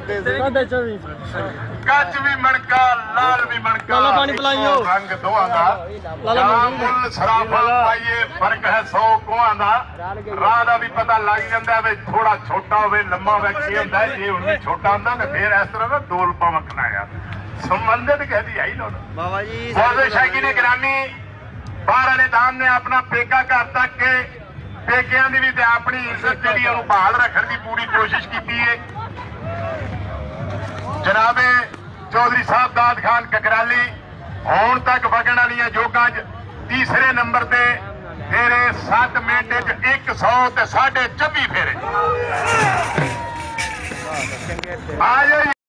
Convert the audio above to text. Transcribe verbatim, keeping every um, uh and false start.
ਕੱਚ ਵੀ ਮਣਕਾ ਲਾਲ ਵੀ ਮਣਕਾ ਲਾਲਾ ਪਾਣੀ ਪਿਲਾਈਓ ਰੰਗ ਦੋਹਾਂ ਦਾ ਲਾਲਾ ਮੁੱਲ ਸਰਾਫਾ ਪਾਈਏ ਫਰਕ ਹੈ ਸੌ ਕੋਹਾਂ ਦਾ ਰਾਹ ਦਾ ਵੀ ਪਤਾ ਲੱਗ ਜਾਂਦਾ ਵੀ ਥੋੜਾ ਛੋਟਾ ਹੋਵੇ ਲੰਮਾ ਹੋਵੇ ਕੀ ਹੁੰਦਾ ਇਹ ਹੁਣ ਵੀ ਛੋਟਾ ਹੁੰਦਾ ਤੇ ਫੇਰ ਇਸ ਤਰ੍ਹਾਂ ਦਾ ਦੋਲ ਪਵਕਣਾ ਆ ਸੰਬੰਧਿਤ कहती आई लोग बाबा जी बहुत शायकी ने गिरामी बाहर वाले दाम ने अपना पेका घर तक के पेकियां दी भी ते अपनी इज्जत जी बहाल रखने की पूरी कोशिश की है। जनाबे चौधरी साहब दाद खान ककराली हुण तक वगण वाली जोगां तीसरे नंबर ते फेरे सत्त मिनट च एक सौ ते साढ़े चौबी फेरे आ जाओ।